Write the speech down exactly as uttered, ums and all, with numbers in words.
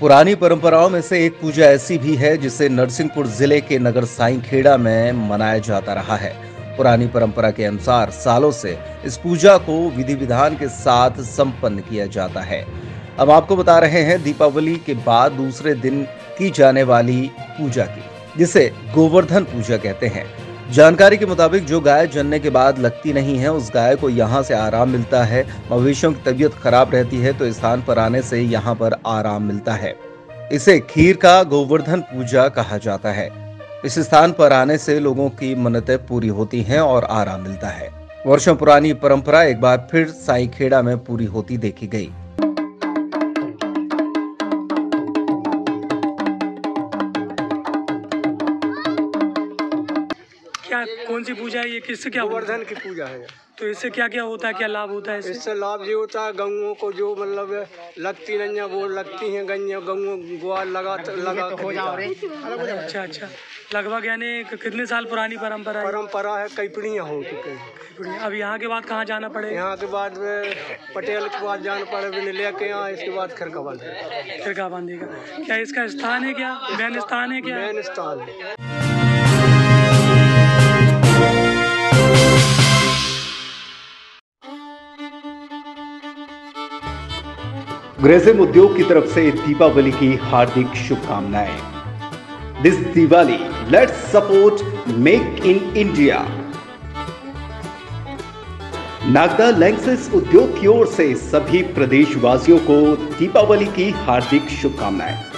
पुरानी परंपराओं में से एक पूजा ऐसी भी है जिसे नरसिंहपुर जिले के नगर साईंखेड़ा में मनाया जाता रहा है। पुरानी परंपरा के अनुसार सालों से इस पूजा को विधि विधान के साथ संपन्न किया जाता है। हम आपको बता रहे हैं दीपावली के बाद दूसरे दिन की जाने वाली पूजा की, जिसे गोवर्धन पूजा कहते हैं। जानकारी के मुताबिक जो गाय जनने के बाद लगती नहीं है, उस गाय को यहाँ से आराम मिलता है। मवेशियों की तबीयत खराब रहती है तो इस स्थान पर आने से यहाँ पर आराम मिलता है। इसे खीर का गोवर्धन पूजा कहा जाता है। इस स्थान पर आने से लोगों की मन्नतें पूरी होती हैं और आराम मिलता है। वर्षों पुरानी परंपरा एक बार फिर साईंखेड़ा में पूरी होती देखी गई। क्या कौन सी पूजा है ये? किससे क्या गोवर्धन की पूजा है। तो इससे क्या क्या होता है, क्या लाभ होता है इससे? इससे लाभ ये होता है, गऊओं को जो मतलब लगती नहीं है वो लगती हैं गैया, गऊओं ग्वाल लगा लगा हो जाओ। अच्छा अच्छा, लगभग यानी कितने साल पुरानी परंपरा है? परंपरा है, कई पीढ़ियाँ हो चुकी हैं। अब यहाँ के बाद कहाँ जाना पड़ेगा? यहाँ के बाद पटेल के बाद जाना पड़ेगा, लेके यहाँ इसके बाद खिरका बांधेगा। खिरका बांधेगा। क्या इसका स्थान है, क्या मेन स्थान है? क्या मेन स्थान है। ग्रेसिम उद्योग की तरफ से दीपावली की हार्दिक शुभकामनाएं। This Diwali let's support make in India. Nagda Lanxess उद्योग की ओर से सभी प्रदेशवासियों को दीपावली की हार्दिक शुभकामनाएं।